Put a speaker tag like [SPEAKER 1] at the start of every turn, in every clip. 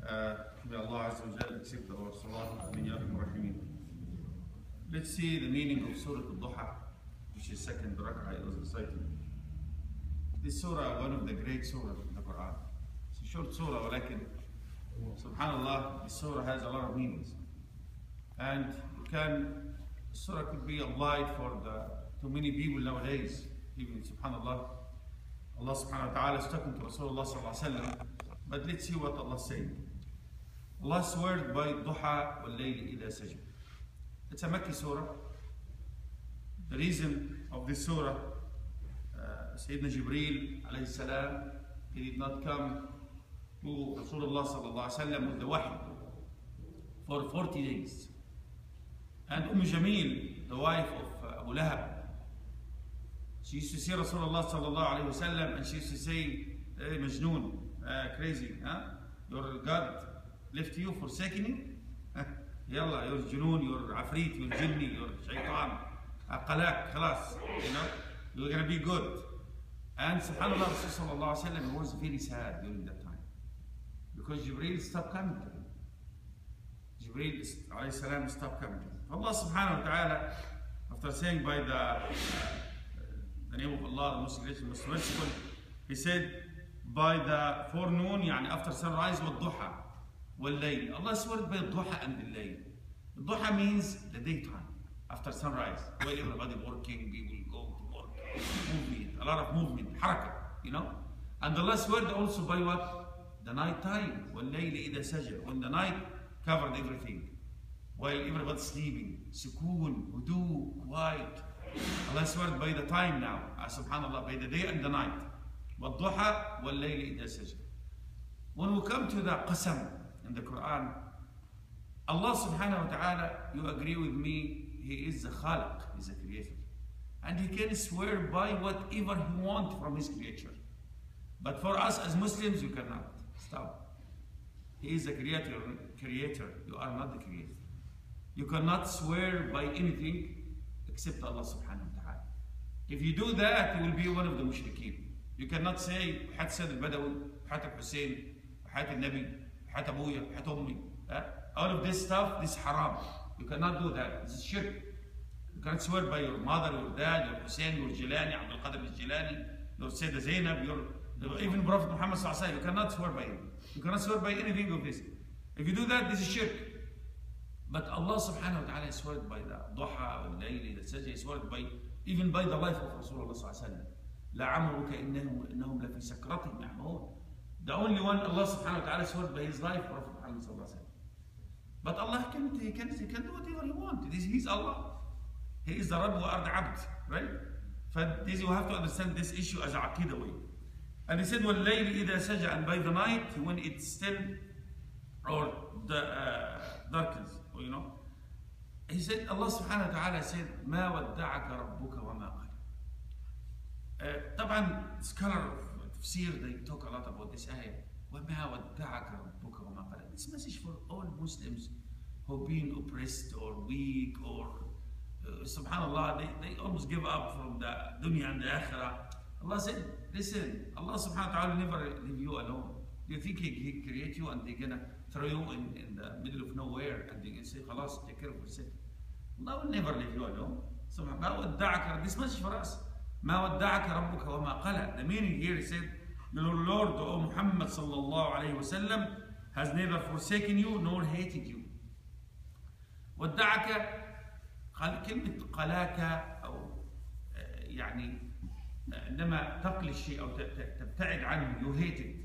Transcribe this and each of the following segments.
[SPEAKER 1] May Allah Azza wa Jalla accept our salah. Amin ya Rabbil Rahimin. Let's see the meaning of Surah Al-Duha, which is second rak'ah I was reciting. This surah, one of the great surahs in the Quran. It's a short surah, ولكن subhanallah, this surah has a lot of meanings. And surah could be applied to many people nowadays. Even subhanallah, Allah subhanahu wa ta'ala is talking to Rasulullah sallallahu alayhi wa sallam. But let's see what Allah said. Allah swears by Duha wal Layli idha sajda. It's a Makki surah. The reason of this surah, Sayyidina Jibreel alayhi salam, he did not come to Rasulullah sallallahu alayhi wa sallam with the wahy for 40 days. And Jamil, the wife of Abu Lahab, she used to see Rasulullah sallallahu alayhi wa sallam and she used to say, hey, Majnoon, crazy, huh? Your God left you, forsaken you? Yalla, you're Junoon, you're Afrit, you're Jinni, you're Shaitan, Qalaq, khalas, you're gonna be good. And subhanAllah, Rasulullah sallallahu alayhi wa sallam was very sad during that time because Jibreel stopped coming to him. Jibreel alayhi salam stopped coming to him. Allah subhanahu wa ta'ala, after saying by the name of Allah, the most gracious, most merciful, he said, by the forenoon, yani after sunrise, والضحى والليل. Allah swore by الضحى and the layl. الضحى means the daytime, after sunrise, while everybody working, people go to work, movement, a lot of movement, حركة, And Allah swore also by what? The night time, والليل إذا سجى, when the night covered everything, while everybody's sleeping, sukoon, hudu, quiet. Allah swore by the time now, subhanallah, by the day and the night. وَالضُّحَى وَاللَّيْلِ إِذَا سَجَى. When we come to the qasam in the Quran, Allah subhanahu wa ta'ala, you agree with me, He is the Khaliq, He is the creator. And He can swear by whatever He wants from His creature. But for us as Muslims, you cannot. Stop. He is the creator, you are not the creator. You cannot swear by anything except Allah subhanahu wa ta'ala. If you do that, you will be one of the mushrikeen. You cannot say, حياة سيد البدوي, حياة الحسين, حياة النبي, حياة أبويا, حياة أمي. All of this stuff, this is haram. You cannot do that. This is shirk. You cannot swear by your mother, your dad, your Hussein, your Jilani, Abdul Qadir al-Jilani, your Sayyidah Zainab, even Prophet Muhammad sallallahu alayhi wa sallam. You cannot swear by him. You cannot swear by anything of this. If you do that, this is shirk. But Allah subhanahu wa ta'ala swore by the duha, al-layli, the sajda, he swore even by the life of Rasulullah sallallahu alayhi wa sallam. لَعَمْرُكَ إِنَّهُمْ لَفِي سَكْرَتِهِمْ يَعْمَهُونَ. The only one Allah subhanahu wa ta'ala swore by his life, Prophet Muhammad sallallahu alayhi wa sallam. But Allah can do whatever He wants. He's Allah. He is the Rabb wa Ard Abd, right? But you have to understand this issue as a aqidah way. And He said, وَاللَّيْلِ إِذَا سَجَى, and by the night, when it's still, or darkens, He said, Allah subhanahu wa ta'ala said, مَا وَدَّعَكَ رَبُّكَ وَمَا قَلَى. طبعا scholar of tafsir, they talk a lot about this ayah. وَمَا وَدَّعَكَ رَبُّكَ وَمَا قَلَى. This message for all Muslims who've been oppressed or weak or subhanallah, they almost give up from the dunya and the akhirah. Allah said, listen, Allah subhanahu wa ta'ala never leave you alone. Do you think He create you and they're gonna throw you in the middle of nowhere and they're gonna say, khalas, take care of yourself? Allah will never leave you alone. So, مَا وَدَّعَكَ, this message for us. مَا وَدَّعَكَ رَبُّكَ وَمَا قَلَى. The meaning here is said, your Lord, O Muhammad sallallahu alayhi wa sallam, has never forsaken you nor hated you. وَدَّعَكَ, كلمة قلاك أو يعني عندما تقل الشيء أو تبتعد عنه, you hate it.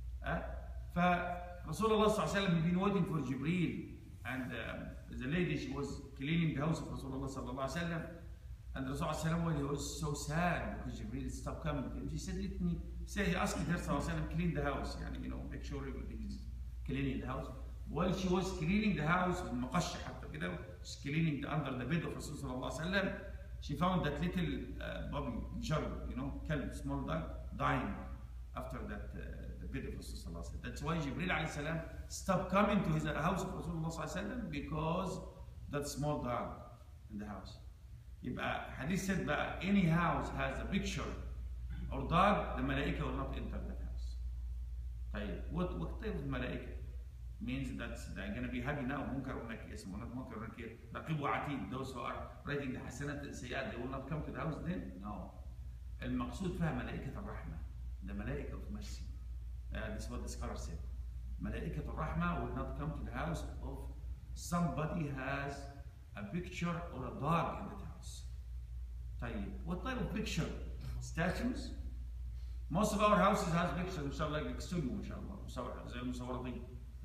[SPEAKER 1] فرسول الله صلى الله عليه وسلم had been waiting for Jibreel, and the lady, she was cleaning the house of Rasulullah صلى الله عليه وسلم, and Rasulullah صلى الله عليه وسلم, he was so sad because Jibreel stopped coming to him. She said, let me say, he asked her صلى الله عليه وسلم, clean the house, make sure he's cleaning the house. While she was cleaning the house, مقشة حتى كده, she's cleaning under the bed of Rasul صلى الله عليه وسلم, she found that little puppy, Jarb, kelp, small dog, dying after that the bed of Rasul sallallahu alaihi wasallam. That's why Jibreel alayhi salam stopped coming to his house of Rasulullah sallallahu alaihi wasallam, because that small dog in the house. يبقى hadith said that any house has a picture or dog, the malaika will not enter that house. طيب, what type of malaika? means that they're going to be happy now. Munkar wa nakir, اسمه not munkar wa nakir. Raqib wa atid, those who are writing the hasanat and sayyat, they will not come to the house then? No. المقصود فيها ملائكة الرحمة. The ملائكة of mercy. This is what the scholar said. ملائكة الرحمة will not come to the house of somebody has a picture or a dog in that house. طيب, what type of picture? Statues? Most of our houses has pictures, like the studio, inshallah, زي المصورين.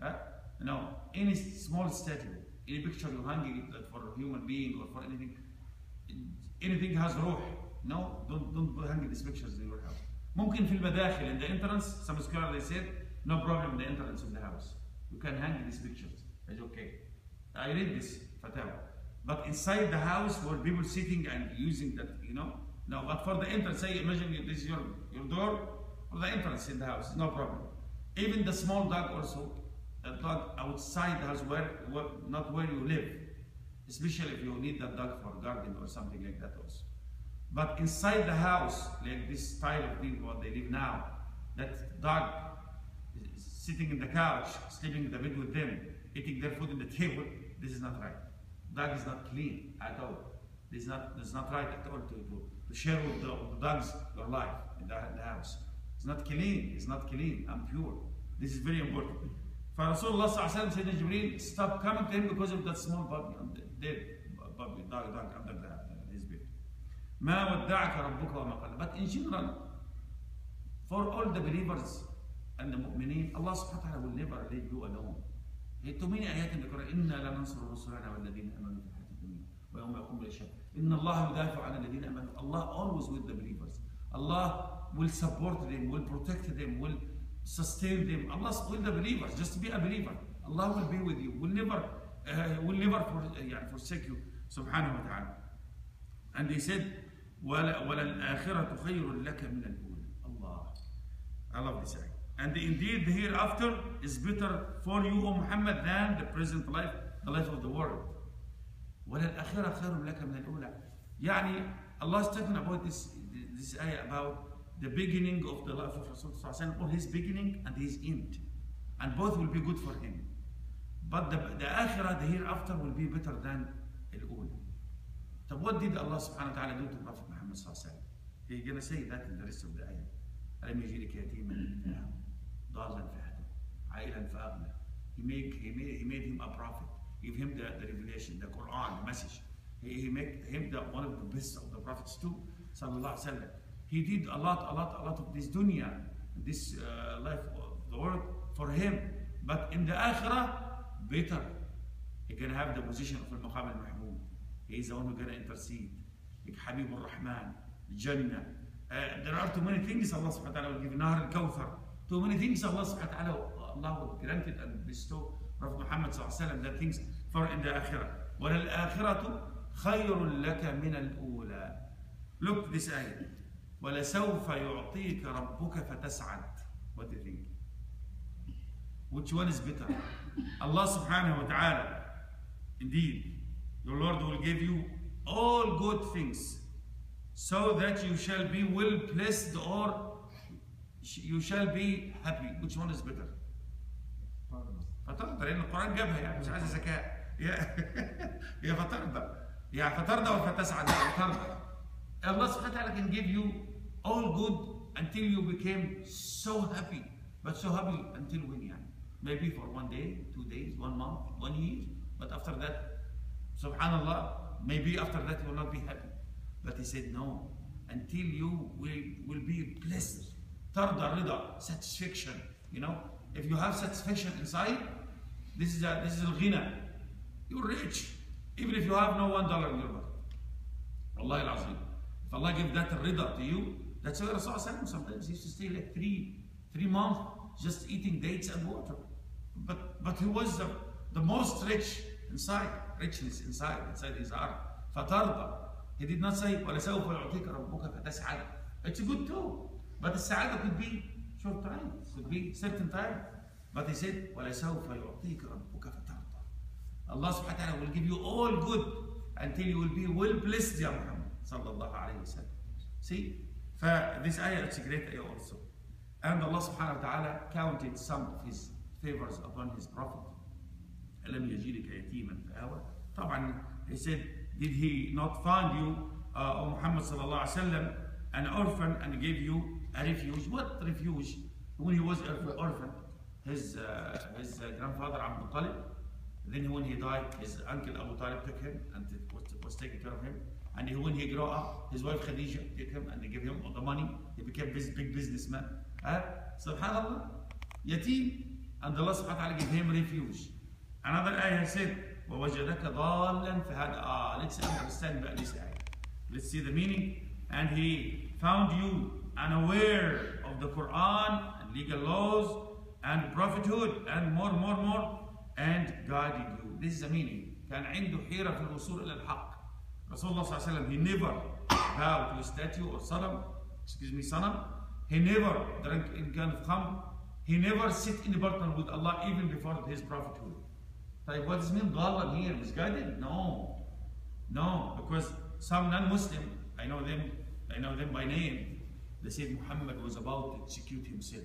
[SPEAKER 1] No, any small statue, any picture you hang it for a human being or for anything has روح. No, don't hang these pictures in your house. ممكن في المداخل, in the entrance, some scholars they said, no problem in the entrance of the house. You can hang these pictures. It's okay. I read this fatwa. But inside the house where people sitting and using that, no. But for the entrance, say, imagine this is your door or the entrance in the house, no problem. Even the small dog also, a dog outside the house, not where you live, especially if you need that dog for garden or something like that also. But inside the house, like this style of people, what they live now, that dog is sitting in the couch, sleeping in the bed with them, eating their food in the table, this is not right. Dog is not clean at all. This is not right at all to share with the dogs your life in the house. It's not clean. It's not clean. I'm pure. This is very important. For Rasulullah sallallahu said to Jibreel, stop coming to him because of that small puppy, dead puppy, dog under his bed. ما ودعك ربك وما قال. But in general, for all the believers and the mu'mineen, Allah subhanahu wa ta'ala will never leave you alone. Too many ayat in the Quran, إِنَّا لَنَنْصُرُ رُسُلَنَا وَالَّذِينَ آمَنُوا فِي الْحَيَاةِ الدُّنْيَا وَيَوْمَ يَقُومُ الْأَشْهَادُ إِنَّ اللَّهَ يُدَافِعُ عَنِ الَّذِينَ آمَنُوا. Allah always with the believers. Allah will support them, will protect them, will sustain them. Allah with the believers. Just be a believer. Allah will be with you. Will never forsake you. Subhanahu wa ta'ala. And he said, وَلَلْآخِرَةُ خَيْرٌ لَكَ مِنَ الْأُولَى. Allah. I love this ayah. And indeed, the hereafter is better for you, O Muhammad, than the present life, the life of the world. وَلَلْآخِرَةُ خَيْرٌ لَكَ مِنَ الْأُولَى. Yani, Allah is talking about this ayah about the beginning of the life of Rasulullah, or his beginning and his end. And both will be good for him. But the akhirah, the hereafter, will be better than al-ula. So what did Allah subhanahu wa ta'ala do to Prophet Muhammad sallallahu alaihi wasallam? He's going to say that in the rest of the ayah. ألم يجدك يتيما ضالا فهدى عائلا فأغنى. He made him a prophet. Give him the revelation, the Quran, the message. He made him one of the best of the prophets too. Sallallahu alaihi wasallam. He did a lot of this dunya, this life of the world for him. But in the akhirah, better. He can have the position of al-Maqam al-Mahmud. He is the one who can intercede. Like Habib al-Rahman, Jannah. There are too many things Allah subhanahu wa ta'ala will give. Nahr al-Kawthar. Too many things Allah subhanahu wa ta'ala will grant it and bestow Prophet Muhammad sallallahu alaihi wasallam, that things for in the akhirah. وَلَلْآخِرَةُ خَيْرٌ لَكَ مِنَ الْأُولَى. Look this ayah. وَلَسَوْفَ يُعْطِيكَ رَبُّكَ فَتَسْعَدْ. What do you think? Which one is better? Allah subhanahu wa ta'ala, indeed, your Lord will give you all good things so that you shall be well blessed or you shall be happy. Which one is better? فترضى, لأن القرآن جابها يعني مش عايز ذكاء. يا فترضى. يا فترضى وفتسعد. فترضى. Allah subhanahu wa ta'ala can give you all good until you became so happy. But so happy until when? Yani? Maybe for 1 day, 2 days, 1 month, 1 year. But after that, subhanallah, maybe after that you will not be happy. But he said no, until you will be blessed. Tarda, rida, satisfaction. If you have satisfaction inside, this is al-ghina. You're rich. Even if you have no $1 in your pocket. Wallahi al-azim. If Allah gives that rida to you, that's why Rasulullah sometimes he used to stay like 3 months just eating dates and water. But he was the most rich inside, richness inside his heart. Fatarda. He did not say, وَلَسَوْفَ يُعْطِيكَ رَبُّكَ فَتَسْعَدْ. It's good too. But the sa'adah could be short time, could be certain time. But he said, وَلَسَوْفَ يُعْطِيكَ رَبُّكَ فَتَرْضَى. Allah subhanahu wa ta'ala will give you all good until you will be well blessed, Ya Muhammad sallallahu alayhi wa sallam. See? This ayah, it's a great ayah also. And Allah subhanahu wa ta'ala counted some of his favors upon his prophet. ألم يجدك يتيما فآوى. طبعا he said, did he not find you, O Muhammad sallallahu alaihi wasallam, an orphan and gave you a refuge? What refuge? When he was orphan, his grandfather Abdul Talib, then when he died, his uncle Abu Talib took him and was taking care of him. And when he grew up, his wife Khadija took him and they gave him all the money. He became this big businessman. Subhanallah, yatim, and Allah subhanahu wa ta'ala gave him refuge. Another ayah said, وَوَجَدَكَ ضَالًّا فَهَدَى. Let's understand about this ayah. Let's see the meaning. And he found you unaware of the Quran and legal laws and prophethood and more, and guided you. This is the meaning. كان عنده حيرة في الوصول إلى الحق. Rasulullah sallallahu alaihi wasallam, he never bowed to a statue or sanam. He never drank any kind of khamr. He never sit in the partner with Allah even before his prophethood. Like, what does it mean, ضالا here? Misguided? No, because some non-Muslim, I know them by name. They said Muhammad was about to execute himself.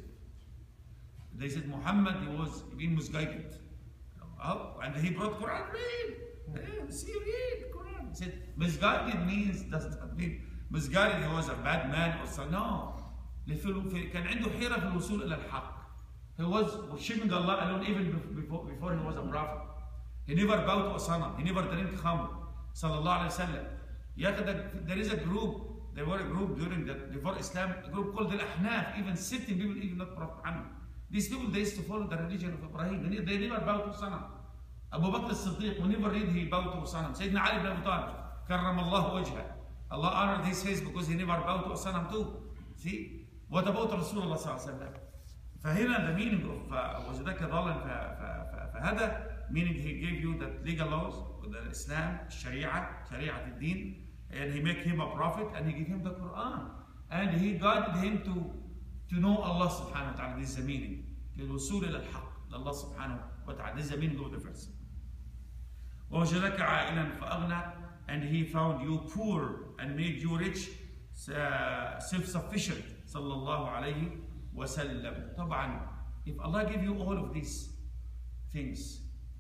[SPEAKER 1] They said Muhammad, he was being misguided. Oh, and he brought Quran, read. See, read Quran. He said misguided doesn't mean misguided he was a bad man or so. No. كان عنده حيرة في الوصول إلى الحق. He was worshiping Allah alone even before he was a prophet. He never bowed to a sanam. He never drank khamr. Sallallahu alaihi wasallam. There is a group. There were a group before Islam, a group called the Ahnaf, even certain people, even not Prophet Muhammad. These people, they used to follow the religion of Ibrahim. They never bowed to sanam. Abu Bakr as-Siddiq, whenever he bowed to sanam. Sayyidina Ali ibn Abi Talib, karram Allah wajha. Allah honored his face because he never bowed to a sanam too. See? What about Rasulullah sallallahu alaihi wasallam? فهنا the meaning of وجدك ضالا فهذا, meaning he gave you that legal laws, the Islam, Sharia al-Din, and he make him a prophet and he gave him the Quran. And he guided him to know Allah subhanahu wa ta'ala. This is the meaning. للوصول إلى الحق. Allah subhanahu wa ta'ala. This is the meaning of the verse. وَوَجَدَكَ عَائِلًا فَأَغْنَى. And he found you poor and made you rich, self-sufficient. Sallallahu alayhi wa sallam. طبعا, if Allah give you all of these things,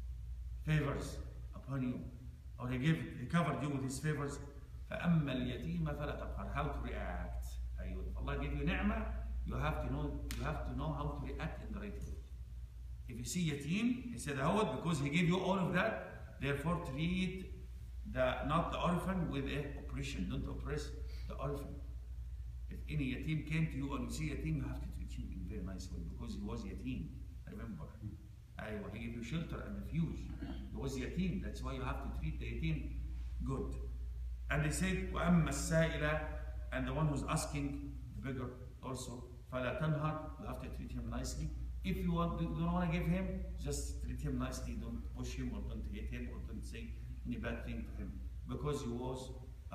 [SPEAKER 1] favors upon you, or he covered you with his favors, فَأَمَّا الْيَتِيمَ فَلَا تَقْهَرْ. How to react. If Allah give you ni'mah, you have to know how to react in the right way. If you see yatim, he said, because he gave you all of that, therefore treat not the orphan with oppression. Don't oppress the orphan. If any yatim came to you and you see yatim, you have to treat him in a very nice way because he was yatim. Remember, he gave you shelter and refuge. He was yatim. That's why you have to treat the yatim good. And they said, وَأَمَّا السَّائِلَ, and the one who's asking, the beggar also, فَلَا تَنْهَرْ, you have to treat him nicely. If you don't want to give him, just treat him nicely. Don't push him or don't hate him or don't say any bad thing to him because he was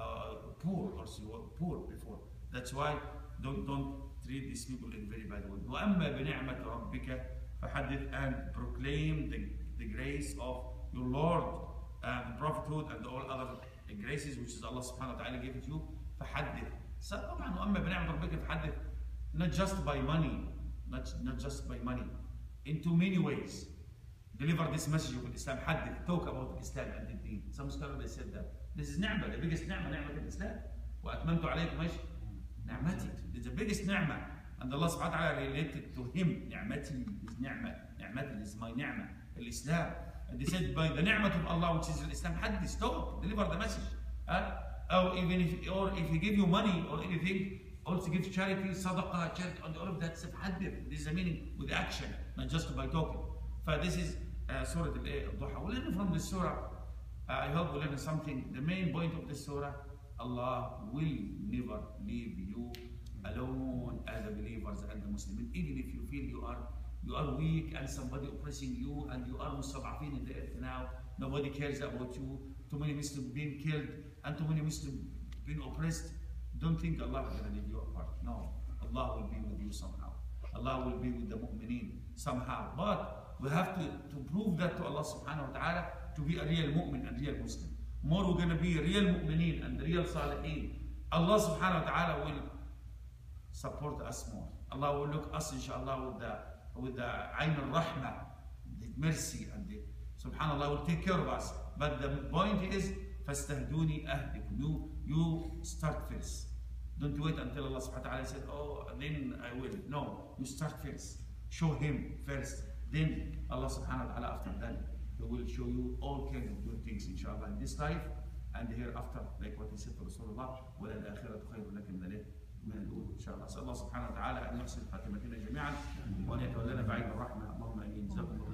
[SPEAKER 1] poor or he was poor before. That's why don't treat these people in a very bad way. وَأَمَّا بِنِعْمَةِ رَبِّكَ فَحَدِّثْ, and proclaim the grace of your Lord and prophethood and all other graces which is Allah subhanahu wa ta'ala gave it to you. فَحَدِّثْ. So, طبعا وَأَمَّا بِنِعْمَةِ رَبِّكَ فَحَدِّثْ, not just by money, not just by money, in too many ways. Deliver this message of Islam. Hadith, talk about Islam and the deen. Some scholars they said that this is ni'mah, the biggest ni'mah, ni'mah al-Islam. وَأَتْمَمْتُ عَلَيْكُمْ إيش? نعمتي. It's the biggest ni'mah. And Allah subhanahu wa ta'ala related to him. Ni'mati is ni'mah. Ni'mati is my ni'mah. Al-Islam. And they said by the ni'mah of Allah which is Islam, hadith, talk, deliver the message. Or if he give you money or anything, also give charity, sadaqah, charity, and all of that stuff. Hadith. This is the meaning with action, not just by talking. So this is Surah Al-Duha. We learn from this surah. I hope we learn something. The main point of this surah: Allah will never leave you alone as the believers and the Muslims. Even if you feel you are weak and somebody oppressing you and you are mustad'afin in the earth now, nobody cares about you. Too many Muslims being killed and too many Muslims being oppressed. Don't think Allah is going to leave you apart. No, Allah will be with you somehow. Allah will be with the mu'mineen somehow. But we have to prove that to Allah subhanahu wa ta'ala to be a real mu'min and real Muslim. More we're going to be real mu'mineen and real salihin. Allah subhanahu wa ta'ala will support us more. Allah will look us inshallah with the ayn al-rahmah mercy and subhanallah will take care of us. But the point is, فاستهدوني أهدكم. You start first. Don't wait until Allah subhanahu wa ta'ala says, oh, then I will. No, you start first. Show Him first. Then Allah subhanahu wa ta'ala after that, He will show you all kinds of good things, inshallah, in this life and hereafter, like what He said to Rasulullah, وَلَلْآخِرَةُ خَيْرٌ لَكَ من الأولى إن شاء الله. أسأل الله سبحانه وتعالى أن يحسن خاتمتنا جميعا وأن يتولنا بعيد الرحمة. اللهم آمين. جزاكم الله